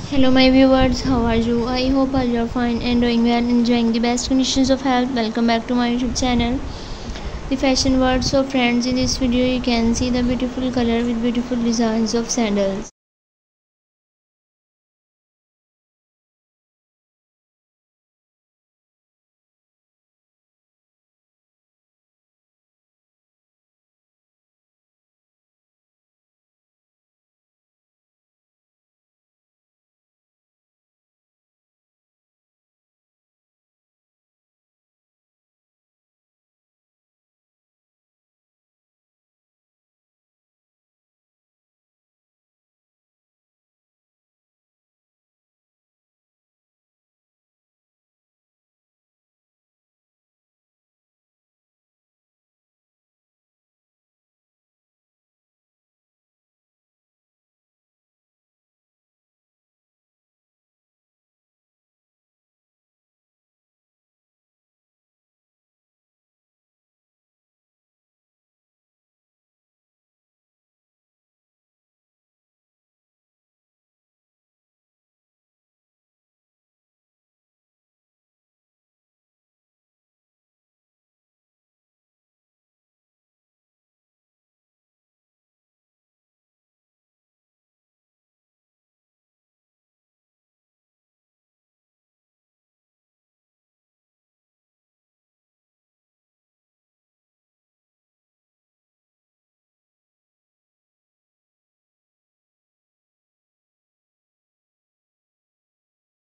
Hello my viewers, how are you? I hope all you are fine and doing well, enjoying the best conditions of health. Welcome back to my YouTube channel, The Fashion World. So friends, in this video you can see the beautiful color with beautiful designs of sandals.